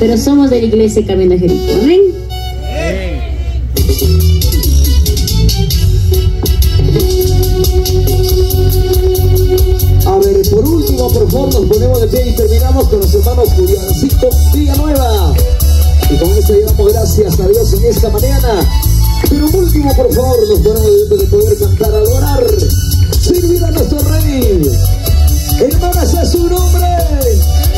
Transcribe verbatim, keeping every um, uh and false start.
pero somos de la iglesia Camino de Jericó. Amén. A ver, por último, por favor, nos ponemos de pie y terminamos con los hermanos Juliancito Villanueva. Y con esto llevamos gracias a Dios en esta mañana. Pero por último, por favor, nos ponemos de pie de poder cantar, adorar, servir a nuestro Rey. Hermanas, a su nombre.